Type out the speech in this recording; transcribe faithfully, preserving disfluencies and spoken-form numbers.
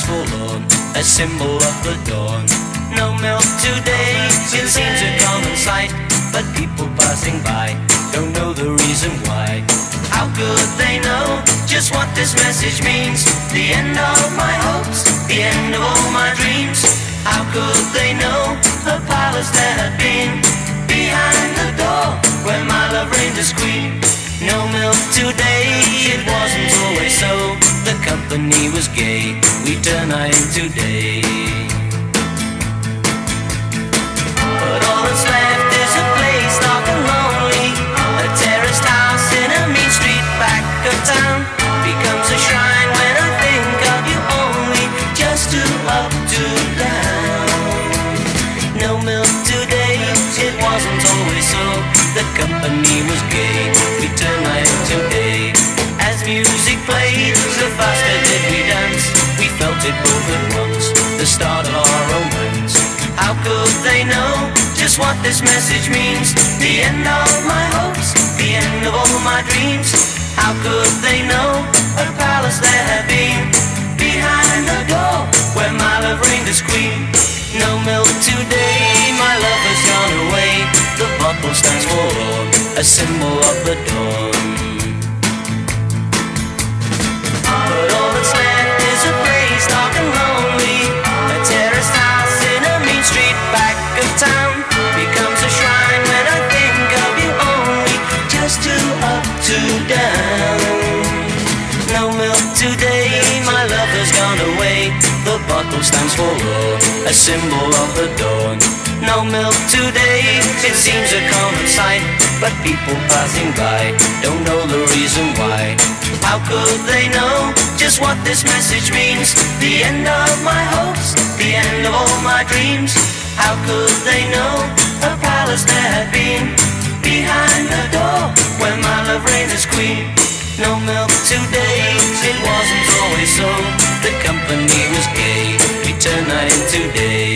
forlorn, a symbol of the dawn. No milk today, it seems a common sight, but people passing by don't know the reason why. How could they know just what this message means? The end of my hopes, the end of all my dreams. How could they know a palace there had been behind the door where my love reigned as queen? No milk today, it wasn't always so. The company was gay, we turn night into day. But all that's left is a place dark and lonely. A terraced house in a mean street back of town becomes a shrine when I think of you only. Just to up, to down. No milk today, it wasn't always so. The company was gay, we turned night into day. As music played, the faster did we dance. We felt it both at once, the start of our romance. How could they know just what this message means? The end of my hopes, the end of all my dreams. How could they know a palace there had been behind the door where my love reigned as queen? No milk today, my love has gone away. The bottle stands forlorn, a symbol of the dawn. But all that's left is a place dark and lonely. A terraced house in a mean street back of town becomes a shrine when I think of you only. Just to up, to down. No milk today, my love has gone away. The bottle stands forlorn, a symbol of the dawn. No milk today, it seems a common sight, but people passing by don't know the reason why. How could they know just what this message means? The end of my hopes, the end of all my dreams. How could they know a palace there had been behind the door where my love reigned as queen? No milk today, it wasn't always so. The company was gay, we turned night into day.